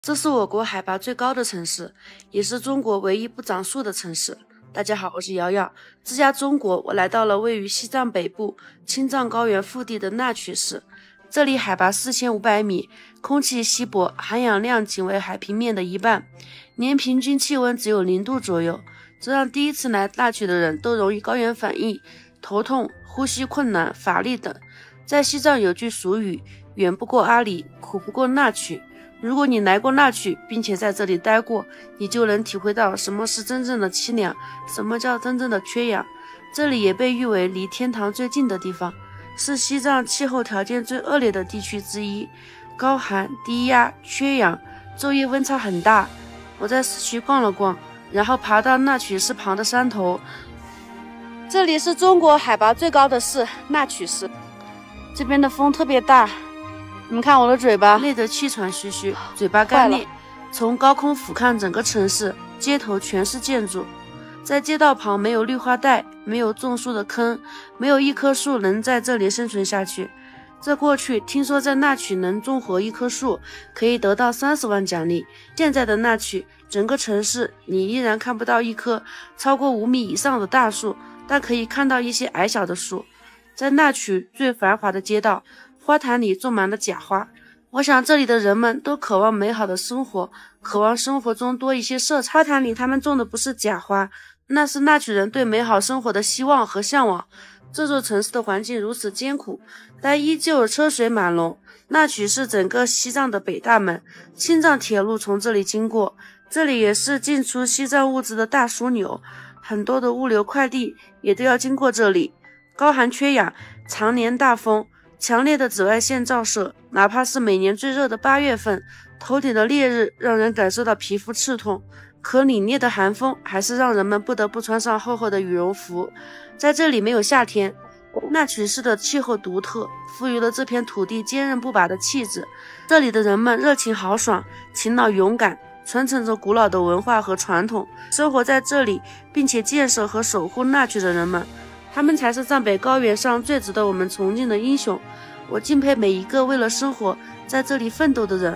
这是我国海拔最高的城市，也是中国唯一不长树的城市。大家好，我是瑶瑶。自驾中国，我来到了位于西藏北部青藏高原腹地的纳曲市。这里海拔4500米，空气稀薄，含氧量仅为海平面的一半，年平均气温只有0度左右，这让第一次来纳曲的人都容易高原反应、头痛、呼吸困难、乏力等。在西藏有句俗语：远不过阿里，苦不过纳曲。如果你来过纳曲，并且在这里待过，你就能体会到什么是真正的凄凉，什么叫真正的缺氧。这里也被誉为离天堂最近的地方，是西藏气候条件最恶劣的地区之一，高寒、低压、缺氧，昼夜温差很大。我在市区逛了逛，然后爬到纳曲市旁的山头。这里是中国海拔最高的市纳曲市，这边的风特别大。你们看我的嘴巴累得气喘吁吁，嘴巴干裂。从高空俯瞰整个城市，街头全是建筑，在街道旁没有绿化带，没有种树的坑，没有一棵树能在这里生存下去。这过去听说在纳曲能种活一棵树可以得到30万奖励，现在的纳曲整个城市你依然看不到一棵超过5米以上的大树，但可以看到一些矮小的树。在纳曲最繁华的街道，花坛里种满了假花。我想这里的人们都渴望美好的生活，渴望生活中多一些色彩。花坛里他们种的不是假花，那是纳曲人对美好生活的希望和向往。这座城市的环境如此艰苦，但依旧车水马龙。纳曲是整个西藏的北大门，青藏铁路从这里经过，这里也是进出西藏物资的大枢纽，很多的物流快递也都要经过这里。高寒缺氧，常年大风，强烈的紫外线照射，哪怕是每年最热的8月份，头顶的烈日让人感受到皮肤刺痛，可凛冽的寒风还是让人们不得不穿上厚厚的羽绒服。在这里没有夏天，纳曲市的气候独特，赋予了这片土地坚韧不拔的气质。这里的人们热情豪爽，勤劳勇敢，传承着古老的文化和传统。生活在这里并且建设和守护纳曲的人们，他们才是藏北高原上最值得我们崇敬的英雄。我敬佩每一个为了生活在这里奋斗的人。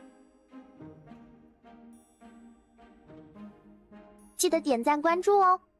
记得点赞关注哦。